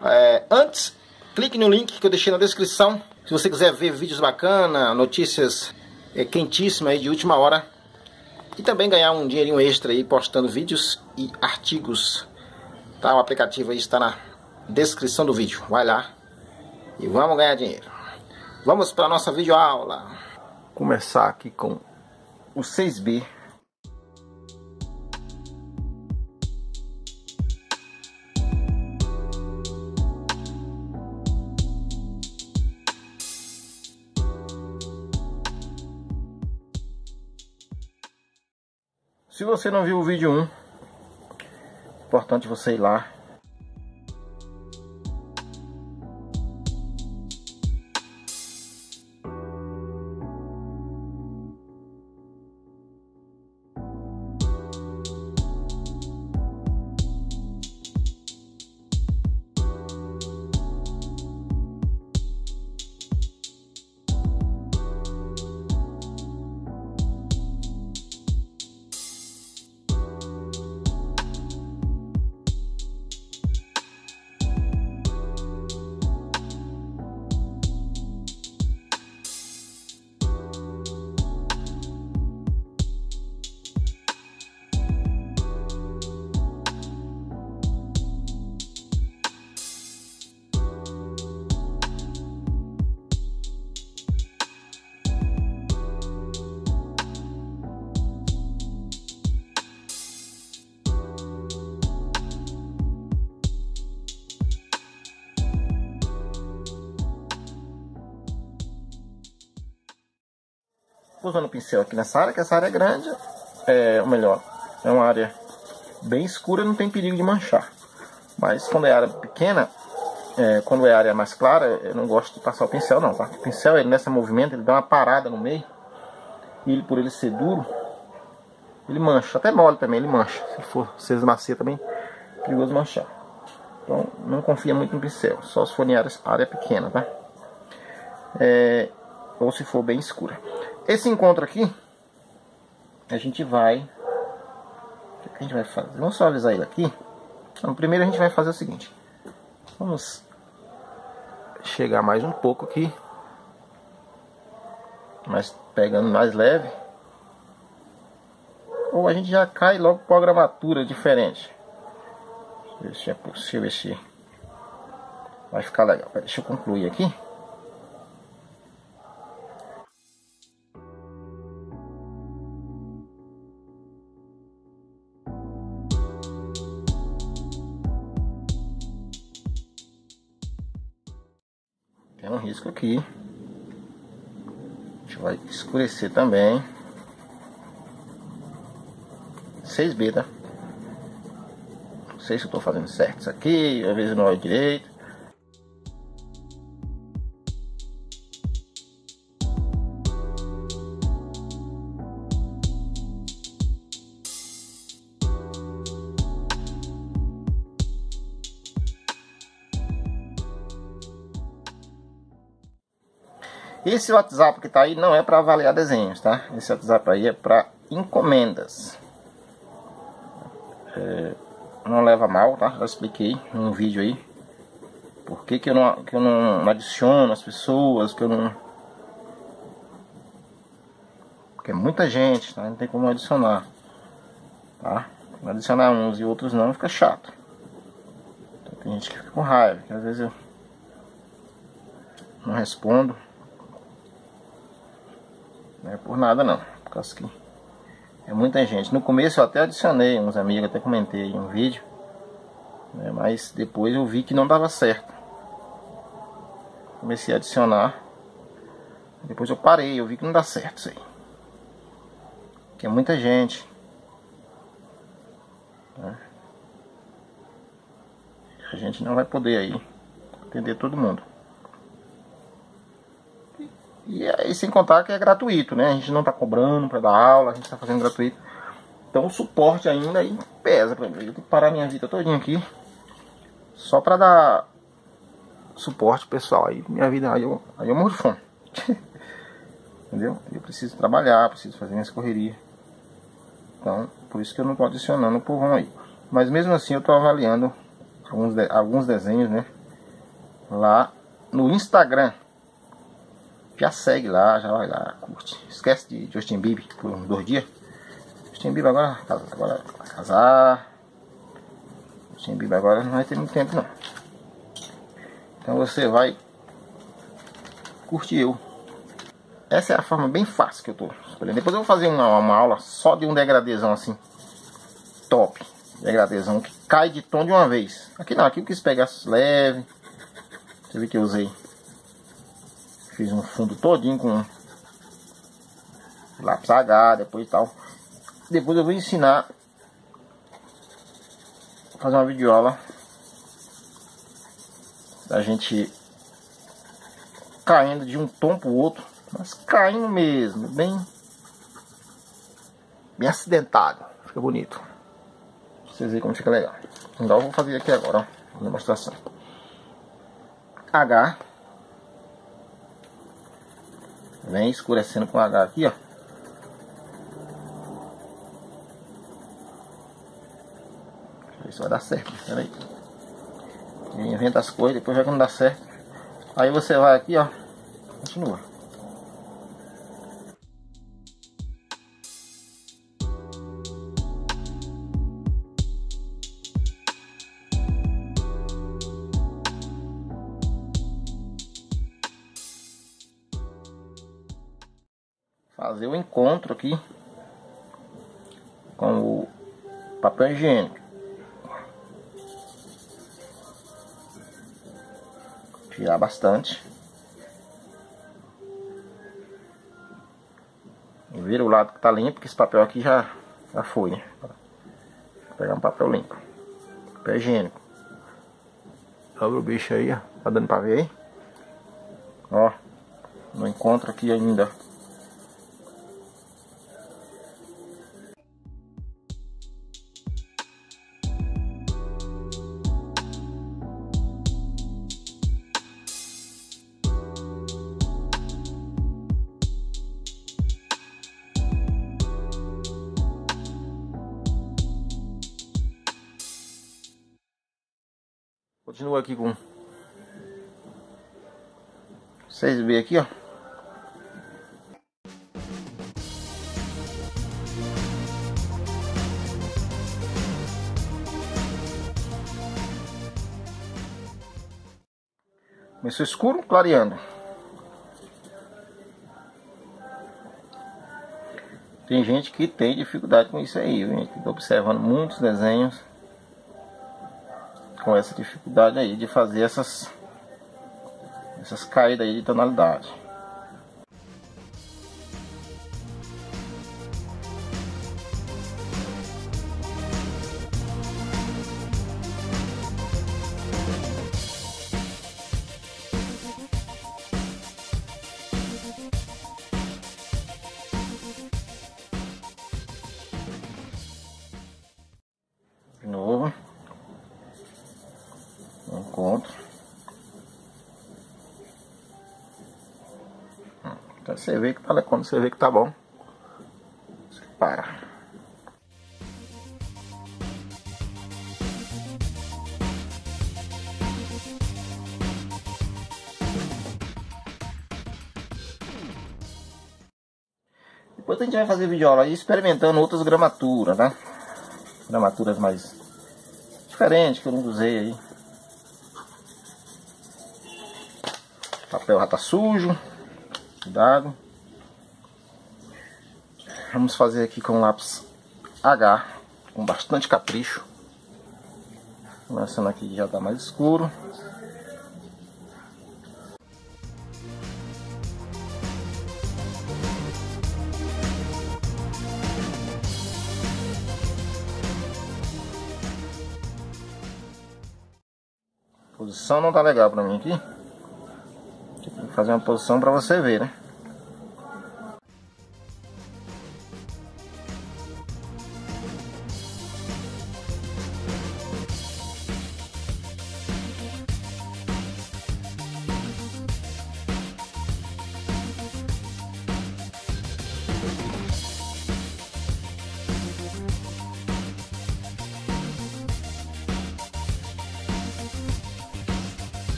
Antes, clique no link que eu deixei na descrição. Se você quiser ver vídeos bacanas, notícias quentíssimas aí de última hora. E também ganhar um dinheirinho extra aí postando vídeos e artigos. Tá? O aplicativo aí está na descrição do vídeo. Vai lá e vamos ganhar dinheiro. Vamos para a nossa videoaula. Começar aqui com o 6B. Se você não viu o vídeo 1, importante você ir lá. Usando o pincel aqui nessa área, que essa área é grande, ou melhor, é uma área bem escura, não tem perigo de manchar. Mas quando é área pequena, quando é área mais clara, eu não gosto de passar o pincel não, tá? O pincel, ele, nesse movimento, ele dá uma parada no meio, e ele, por ele ser duro, ele mancha, até mole também, ele mancha. Se for ser macia também, é perigoso manchar. Então, não confia muito no pincel, só se for em área pequena, tá? Ou se for bem escura. Esse encontro aqui, a gente vai... O que a gente vai fazer? Vamos suavizar ele aqui. Então, primeiro a gente vai fazer o seguinte. Vamos chegar mais um pouco aqui. Mas pegando mais leve. Ou a gente já cai logo com a gravatura diferente. Deixa eu ver se é possível, se vai ficar legal. Deixa eu concluir aqui. Tem um risco aqui. A gente vai escurecer também. 6B, tá? Não sei se eu tô fazendo certo isso aqui, às vezes não é direito. Esse WhatsApp que tá aí não é para avaliar desenhos, tá? Esse WhatsApp aí é para encomendas. Não leva mal, tá? Já expliquei num vídeo aí por que eu não adiciono as pessoas, que eu não... Porque é muita gente, tá? Não tem como adicionar, tá? Adicionar uns e outros não, fica chato. Então, tem gente que fica com raiva, que às vezes eu não respondo. Não é por nada não, por causa que é muita gente. No começo eu até adicionei uns amigos, até comentei em um vídeo, né, mas depois eu vi que não dava certo. Comecei a adicionar, depois eu parei, eu vi que não dá certo isso aí. Que é muita gente, né? A gente não vai poder aí atender todo mundo. E aí sem contar que é gratuito, né? A gente não tá cobrando para dar aula, a gente tá fazendo gratuito. Então o suporte ainda aí pesa pra mim. Eu tenho que parar minha vida todinha aqui só para dar suporte pessoal. Aí minha vida, aí eu morro de fome. Entendeu? Eu preciso trabalhar, preciso fazer minhas correrias. Então, por isso que eu não tô adicionando o povão aí. Mas mesmo assim eu tô avaliando alguns desenhos, né? lá no Instagram. Já segue lá, já vai lá, curte. Esquece de Justin Bieber por uns 2 dias. Justin Bieber agora vai casar. Justin Bieber agora não vai ter muito tempo não. Então você vai curtir eu. Essa é a forma bem fácil que eu tô escolhendo. Depois eu vou fazer uma aula só de um degradezão assim. Top. Degradezão que cai de tom de uma vez. Aqui não, aqui eu quis pegar leve. Você viu que eu usei. Fiz um fundo todinho com lápis H, depois tal. Depois eu vou ensinar a fazer uma videoaula da gente caindo de um tom pro outro, mas caindo mesmo, bem acidentado, fica bonito. Pra vocês verem como fica legal. Então eu vou fazer aqui agora, ó, demonstração. H, vem escurecendo com H aqui, ó. Isso vai dar certo, peraí. Inventa as coisas, depois vai que não dá certo. Aí você vai aqui, ó. Continua. Fazer o encontro aqui com o papel higiênico. Tirar bastante. E vira o lado que tá limpo, que esse papel aqui já foi, né? Vou pegar um papel limpo. Papel higiênico. Abre o bicho aí, ó. Tá dando pra ver aí? Ó. Não encontro aqui ainda. Continua aqui com 6B aqui, ó. Começou escuro, clareando. Tem gente que tem dificuldade com isso aí, viu? Tô observando muitos desenhos com essa dificuldade aí de fazer essas caídas aí de tonalidade. De novo. Encontro. Então você vê que tá, quando você vê que tá bom, você para. Depois a gente vai fazer videoaula aí experimentando outras gramaturas, né? Gramaturas mais diferentes que eu não usei aí. O papel já tá sujo. Cuidado. Vamos fazer aqui com lápis H, com bastante capricho. Começando aqui já tá mais escuro. A posição não tá legal pra mim aqui. Tem que fazer uma posição pra você ver, né?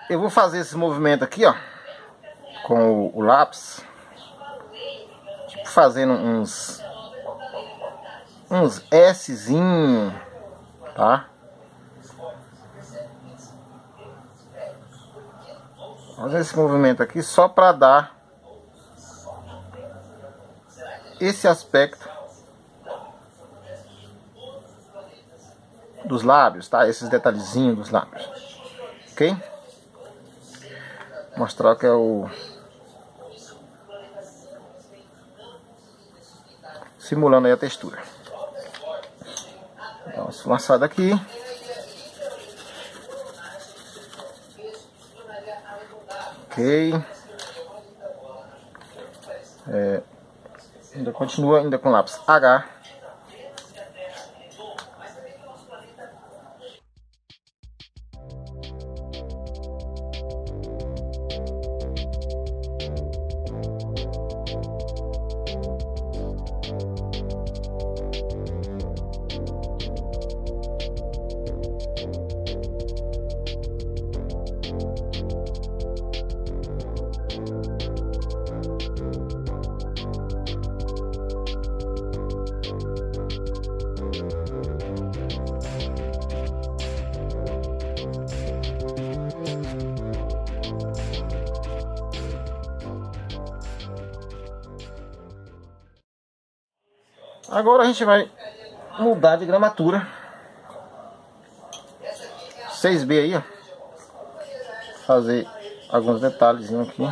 Eu vou fazer esse movimento aqui, ó, com o lápis, tipo fazendo uns Szinho, tá? Fazer esse movimento aqui só para dar esse aspecto dos lábios, tá? Esses detalhezinhos dos lábios, ok? Mostrar que é o simulando aí a textura. Dá uma esfumaçada aqui. Ok. Ainda continua ainda com lápis H. Agora a gente vai mudar de gramatura. 6B aí, ó. Fazer alguns detalhezinhos aqui.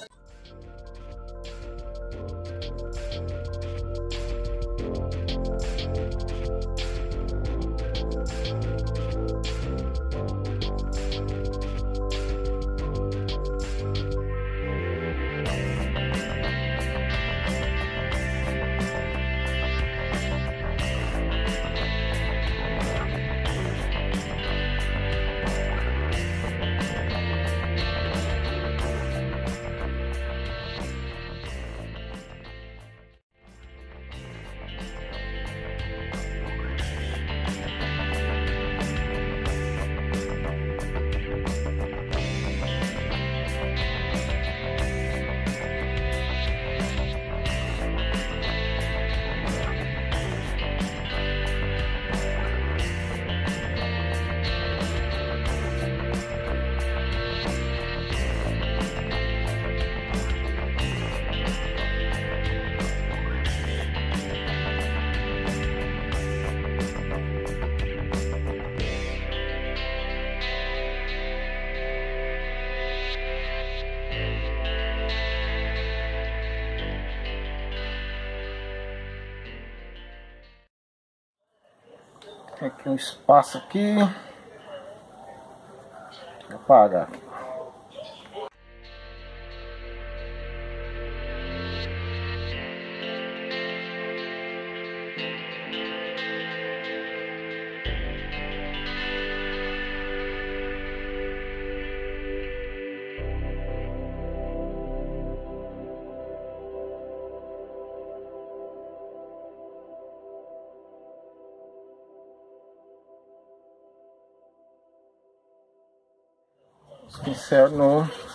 Tem aqui um espaço aqui. Vou apagar. Pincel de novo.